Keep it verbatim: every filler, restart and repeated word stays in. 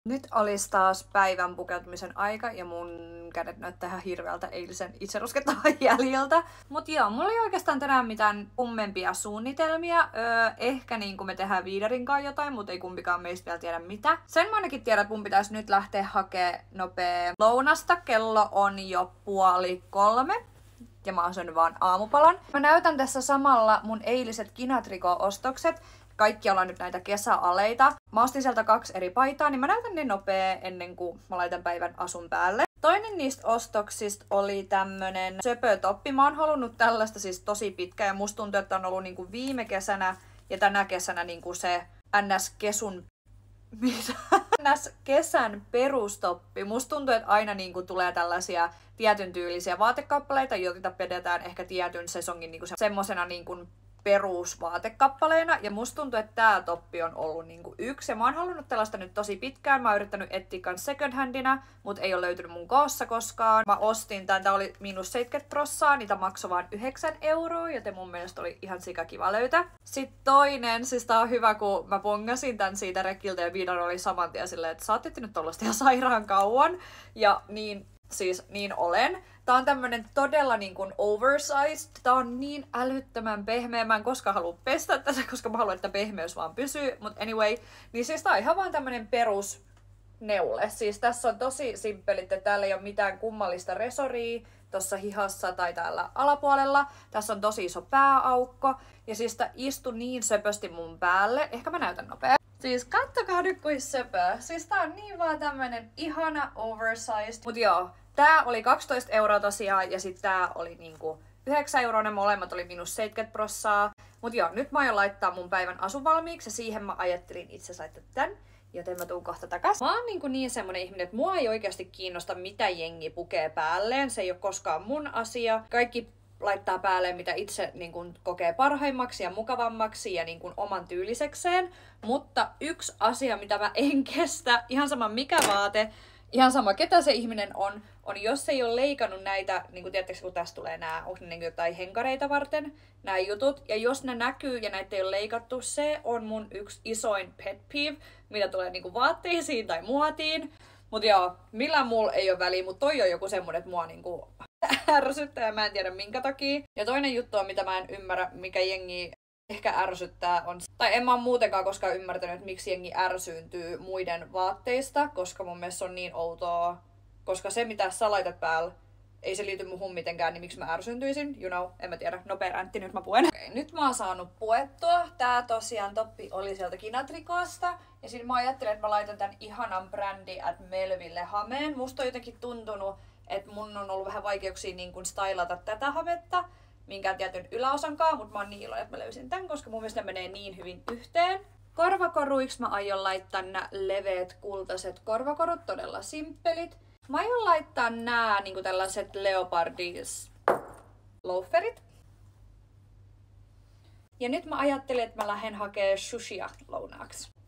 Nyt olisi taas päivän pukeutumisen aika ja mun kädet näyttää ihan hirveältä eilisen itseruskettavan jäljiltä. Mut joo, mulla ei oikeastaan tänään mitään kummempia suunnitelmia. Öö, ehkä niin kuin me tehdään Viidarin kanssa jotain, mutta ei kumpikaan meistä vielä tiedä mitä. Sen mä ainakin tiedän, että mun pitäisi nyt lähteä hakemaan nopea lounasta. Kello on jo puoli kolme. Ja mä oon syönyt vaan aamupalan. Mä näytän tässä samalla mun eiliset Kinatriko-ostokset. Kaikki ollaan nyt näitä kesäaleita. Mä ostin sieltä kaksi eri paitaa, niin mä näytän ne nopea ennen kuin mä laitan päivän asun päälle. Toinen niistä ostoksista oli tämmönen söpötoppi. Mä oon halunnut tällaista siis tosi pitkään ja musta tuntuu, että on ollut niinku viime kesänä ja tänä kesänä niinku se N S-kesun Mitä? Ns. Kesän perustoppi. Musta tuntuu, että aina niinku tulee tällaisia tietyn tyylisiä vaatekappaleita, joita pidetään ehkä tietyn sesongin niinku se, semmosena niinku perusvaatekappaleena. Ja musta tuntuu, että tää toppi on ollut niinku yksi. Ja mä oon halunnut tällaista nyt tosi pitkään. Mä oon yrittänyt etsiä kans second handina, mut ei ole löytynyt mun koossa koskaan. Mä ostin tän, tää oli miinus seitsemänkymmentä prossaa, niitä maksoi vaan yhdeksän euroa, joten mun mielestä oli ihan sikakiva löytää. Sitten toinen, siis tää on hyvä, kun mä pongasin tän siitä rekiltä ja Viidar oli saman tien silleen, että sä oot nyt tollaista ihan sairaan kauan. Ja niin, siis niin olen. Tää on tämmönen todella niin kuin oversized. Tää on niin älyttömän pehmeä. Mä en koskaan halua pestä tätä, koska mä haluan, että pehmeys vaan pysyy. Mut anyway, niin siis tää on ihan vaan tämmönen perus neule. Siis tässä on tosi simppelit, että täällä ei ole mitään kummallista resoria tossa hihassa tai täällä alapuolella. Tässä on tosi iso pääaukko. Ja siis tää istui niin söpösti mun päälle. Ehkä mä näytän nopea. Siis kattokaa nyt kuin söpö. Siis tää on niin vaan tämmönen ihana oversized. Mut joo, tää oli kaksitoista euroa tosiaan ja sit tää oli niinku yhdeksän euroa. Ne molemmat oli minus seitsemänkymmentä prossaa. Mut joo, nyt mä aion laittaa mun päivän asun valmiiksi ja siihen mä ajattelin itse laittaa tän. Joten mä tuun kohta takas. Mä oon niin, niin semmonen ihminen, että mua ei oikeasti kiinnosta mitä jengi pukee päälleen. Se ei ole koskaan mun asia. Kaikki laittaa päälleen mitä itse niin kuin, kokee parhaimmaksi ja mukavammaksi ja niin kuin, oman tyylisekseen. Mutta yksi asia, mitä mä en kestä, ihan sama mikä vaate, ihan sama ketä se ihminen on, on jos ei ole leikannut näitä, niin kuin tiedättekö, kun tässä tulee nää, onko ne niin jotain henkareita varten, nämä jutut, ja jos ne näkyy ja näitä ei ole leikattu, se on mun yksi isoin pet peeve, mitä tulee niin kuin vaatteisiin tai muotiin. Mut joo, millään mulla ei ole väliä, mutta toi on joku semmonen, että mua niinku ärsyttää ja mä en tiedä minkä takia. Ja toinen juttu on, mitä mä en ymmärrä, mikä jengi ehkä ärsyttää on, tai en mä oon muutenkaan koskaan ymmärtänyt, että miksi jengi ärsyyntyy muiden vaatteista, koska mun mielestä se on niin outoa, koska se mitä sä laitat päällä, ei se liity muhun mitenkään, niin miksi mä ärsyyntyisin? You know, en mä tiedä. Nopea räntti, nyt mä puen. Okay, nyt mä oon saanut puettua. Tää tosiaan toppi oli sieltä Kinatrikosta. Ja sit mä ajattelin, että mä laitan tän ihanan brändi at Melville hameen. Musta on jotenkin tuntunut, että mun on ollut vähän vaikeuksia niin kun stylata tätä hametta minkään tietyn yläosankaan, mutta mä oon niin iloinen, että mä löysin tän, koska mun mielestä ne menee niin hyvin yhteen. Korvakoruiksi mä aion laittaa nää leveät kultaiset korvakorut, todella simppelit. Mä aion laittaa nää niinku tällaiset leopardis loaferit. Ja nyt mä ajattelin, että mä lähden hakemaan sushia lounaaksi.